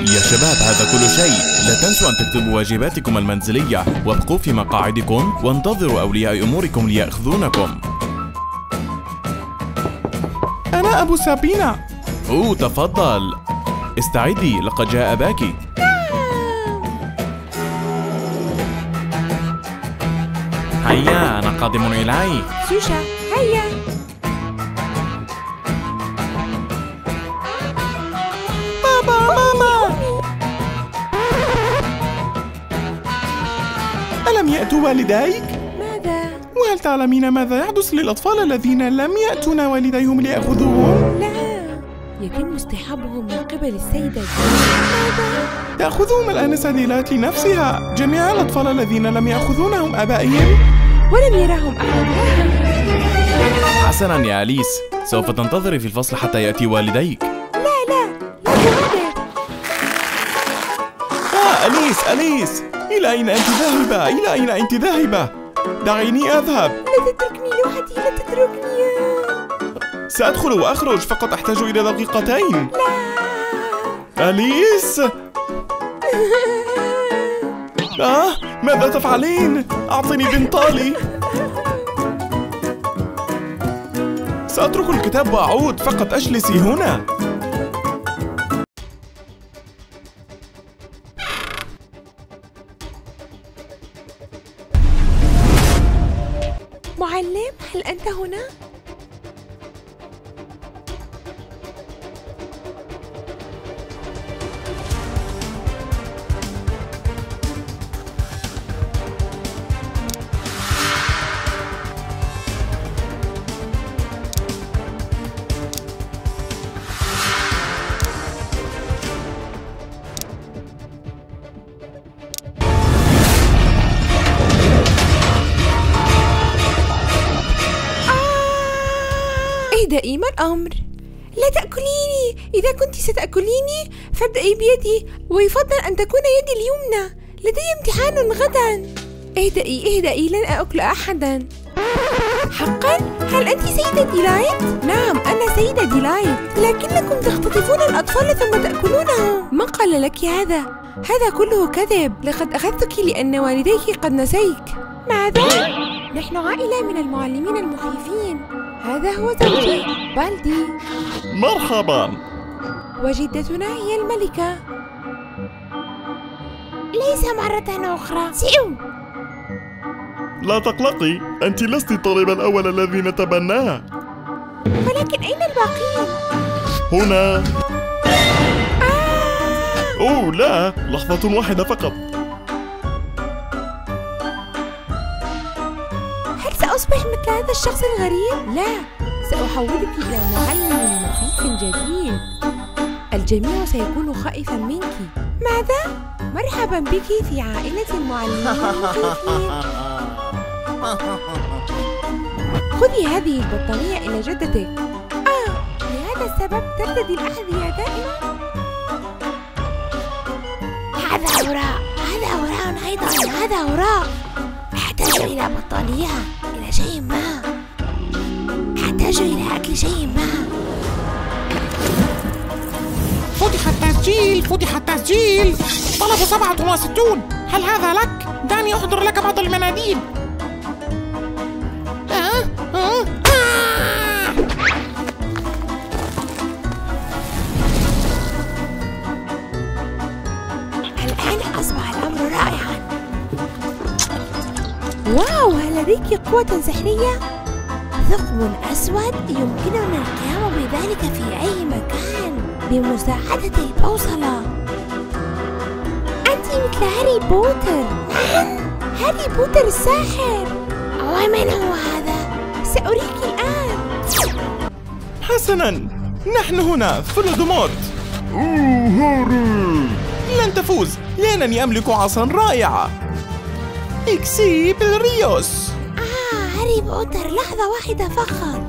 يا شباب هذا كل شيء. لا تنسوا أن تكتبوا واجباتكم المنزلية وابقوا في مقاعدكم وانتظروا أولياء أموركم ليأخذونكم. أنا أبو سابينا. تفضل. استعدي لقد جاء أباك. هيا أنا قادم إليك. سوشا هيا. ماما ألم يأتوا والديك؟ ماذا؟ وهل تعلمين ماذا يحدث للأطفال الذين لم يأتون والديهم ليأخذوهم؟ لا، يتم اصطحابهم من قبل السيدة. ماذا؟ تأخذهم الآنسة ديلات لنفسها جميع الأطفال الذين لم يأخذونهم آبائهم ولم يرهم أحد. حسناً يا أليس، سوف تنتظري في الفصل حتى يأتي والديك. لا تغادر. أليس إلى أين أنت ذاهبة؟ إلى أين أنت ذاهبة؟ دعيني أذهب. لا تتركني لوحدي، لا تتركني. سأدخل وأخرج، فقط أحتاج إلى دقيقتين. لا. أليس؟ ماذا تفعلين؟ أعطني بنطالي. سأترك الكتاب وأعود، فقط أجلسي هنا. معلم، هل أنت هنا؟ اهدئي، ما الأمر؟ لا تأكليني. إذا كنت ستأكليني فابدأي بيدي، ويفضل أن تكون يدي اليمنى. لدي امتحان غدا. اهدئي، لن أكل أحدا. حقا؟ هل أنت سيدة ديلايت؟ نعم، أنا سيدة ديلايت، لكنكم تختطفون الأطفال ثم تأكلونهم. من قال لك هذا؟ هذا كله كذب. لقد أخذتك لأن والديك قد نسيك. ماذا؟ نحن عائلة من المعلمين المخيفين. هذا هو زوجي بالدي. مرحبا. وجدتنا هي الملكة. ليس مرة أخرى. سيو. لا تقلقي، أنت لست الطالب الأول الذي نتبناه. ولكن أين الباقين؟ هنا. لا، لحظة واحدة فقط. هل سأصبح مثل هذا الشخص الغريب؟ لا، سأحولك إلى معلم مخيف جديد. الجميع سيكون خائفا منك. ماذا؟ مرحبا بك في عائلة المعلمين المخيفين. خذي هذه البطانية إلى جدتك. لهذا السبب ترتدي الأحذية دائما. هذا وراء أيضا. هذا وراء. أحتاج إلى بطانية، إلى شيء ما. أحتاج إلى أكل شيء ما. فتح التسجيل. طلب 67. هل هذا لك؟ دعني أحضر لك بعض المناديل. الآن أصبح الأمر رائعا. واو، هل لديك قوة سحرية؟ ثقب أسود يمكننا القيام بذلك في أي مكان بمساعدة البوصلة. أنت مثل هاري بوتر. نعم، هاري بوتر الساحر. ومن هو هذا؟ سأريك الآن. حسناً، نحن هنا فولودومورت. هاري، لن تفوز لأنني أملك عصا رائعة. إكسيبريوس. هاري بوتر، لحظة واحدة فقط.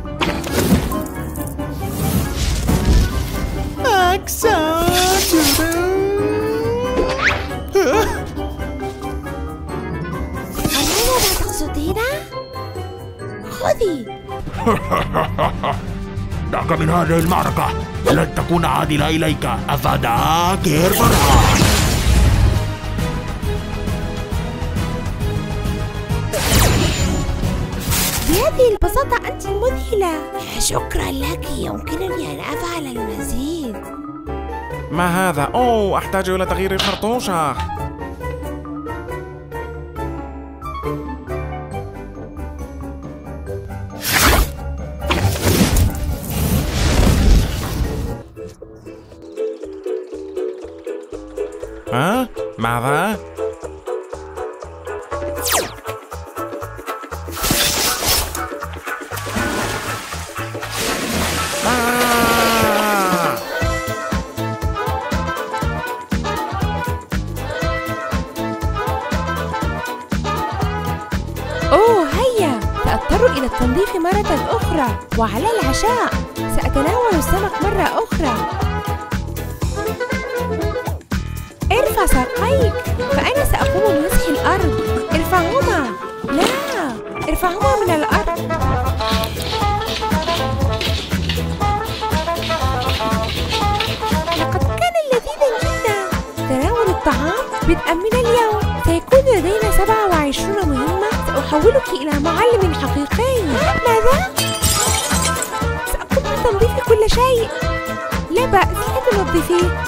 هل ماذا تقصدين؟ خذي. دعك من هذه المعركة، لن تكون عادلة إليك. أفاداك هيربرها. بهذه البساطة أنت مذهلة. شكرا لك، يمكنني أن أفعل المزيد. ما هذا؟ أوه، أحتاج إلى تغيير الخرطوشة. ها؟ ماذا؟ أوه هيا، سأضطر إلى التنظيف مرة أخرى. وعلى العشاء سأتناول السمك مرة أخرى. ارفع ساقيك، فأنا سأقوم بمسح الأرض. ارفعهما. لا، ارفعهما من الأرض. لقد كان لذيذا جدا. تناول الطعام بدءا من اليوم. سيكون لدينا 27 مهمة. سأحولك إلى معلم حقيقي. ماذا؟ سأقوم بتنظيف كل شيء. لا بأس، ستنظفيه.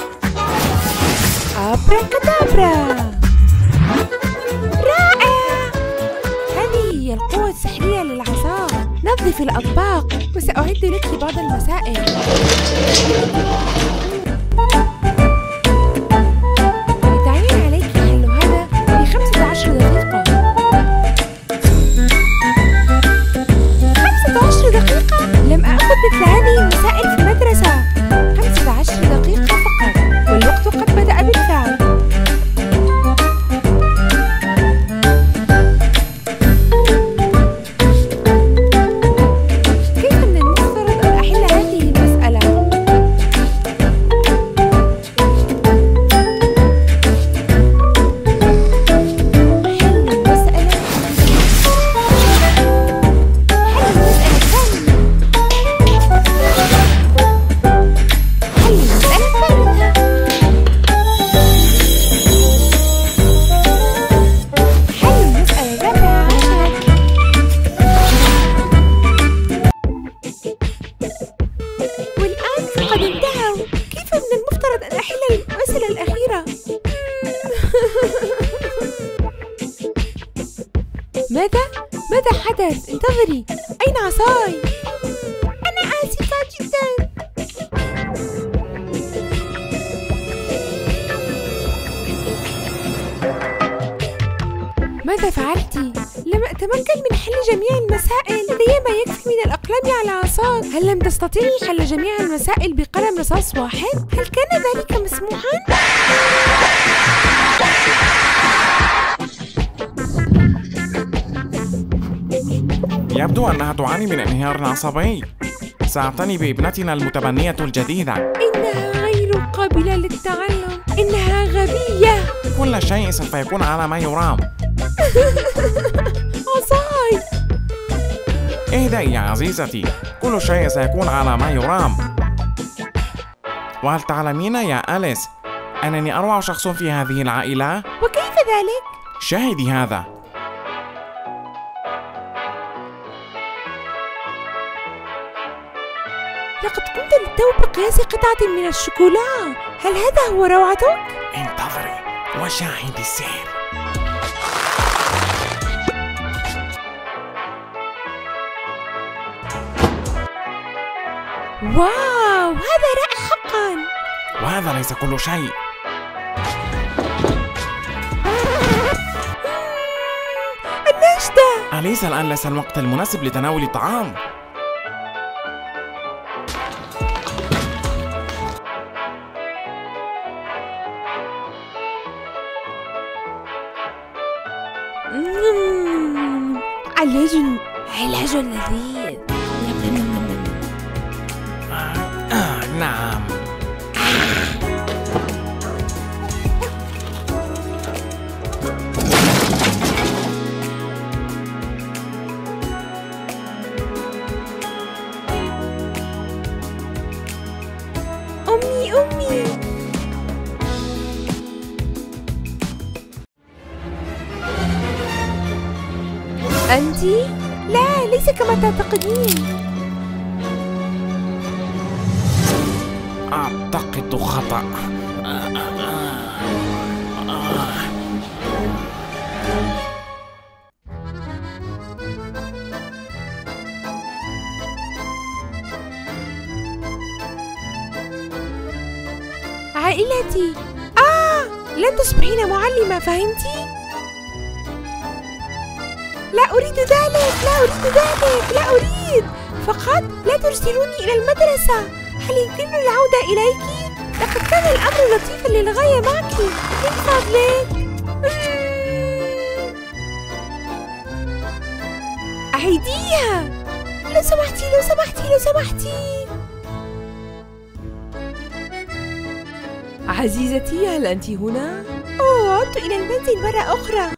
أبراكادابرا. رائع. هذه هي القوة السحرية للعصا. نظف الأطباق وسأعد لك بعض المسائل. بالتعيين عليك حل هذا في 15 دقيقة. 15 دقيقة؟ لم أخذ مثل هذه المسائل في المدرسة. 15 دقيقة فقط، والوقت قد بدأ بالفعل. كيف من المفترض أن أحل هذه المسألة؟ ماذا حدث؟ انتظري، أين عصاي؟ أنا آسفة جدا. ماذا فعلت؟ لم أتمكن من حل جميع المسائل. لدي ما يكفي من الأقلام على عصاك. هل لم تستطيعي حل جميع المسائل بقلم رصاص واحد؟ هل كان ذلك مسموحا؟ يبدو أنها تعاني من انهيار عصبي. سأعتني بابنتنا المتبنية الجديدة. إنها غير قابلة للتعلم. إنها غبية. كل شيء سوف يكون على ما يرام. عصاي. اهدئي يا عزيزتي، كل شيء سيكون على ما يرام. وهل تعلمين يا أليس أنني أروع شخص في هذه العائلة؟ وكيف ذلك؟ شاهدي هذا. لقد قمت للتو بقياس قطعة من الشوكولا. هل هذا هو روعتك؟ انتظري وشاهدي السحر. واو، هذا رائع حقا. وهذا ليس كل شيء. النجدة. أليس الآن ليس الوقت المناسب لتناول الطعام؟ علاج لذيذ. نعم. أمي أمي. أنتِ؟ لا، ليس كما تعتقدين. أعتقد خطأ. عائلتي. لن تصبحين معلمة، فهمتِ؟ لا أريد ذلك، لا أريد ذلك، لا أريد. فقط لا ترسلوني إلى المدرسة. هل يمكنني العودة إليك؟ لقد كان الأمر لطيفا للغاية معك، من فضلك. أعيديها لو سمحتي، لو سمحتي، لو سمحتي. عزيزتي، هل أنت هنا؟ عدت إلى المنزل مرة أخرى.